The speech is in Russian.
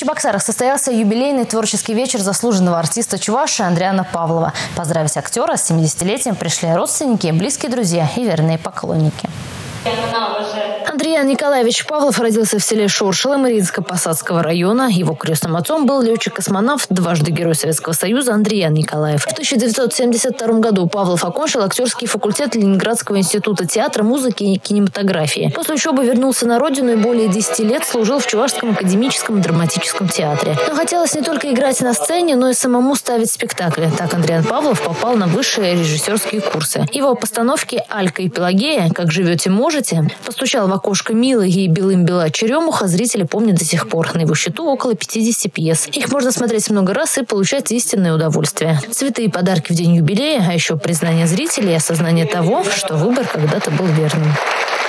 Чебоксарах состоялся юбилейный творческий вечер заслуженного артиста Чувашии Андриана Павлова. Поздравить актера с 70-летием пришли родственники, близкие друзья и верные поклонники. Андриан Николаевич Павлов родился в селе Шоршило Мариинско-Посадского района. Его крестным отцом был летчик-космонавт, дважды Герой Советского Союза Андриан Николаев. В 1972 году Павлов окончил актерский факультет Ленинградского института театра, музыки и кинематографии. После учебы вернулся на родину и более 10 лет служил в Чувашском академическом драматическом театре. Но хотелось не только играть на сцене, но и самому ставить спектакли. Так Андриан Павлов попал на высшие режиссерские курсы. Его постановки «Алька и Пелагея», «Как живете, можете», «Постучал в окошко милый» и «Белым бела черемуха» зрители помнят до сих пор. На его счету около 50 пьес. Их можно смотреть много раз и получать истинное удовольствие. Цветы и подарки в день юбилея, а еще признание зрителей и осознание того, что выбор когда-то был верным.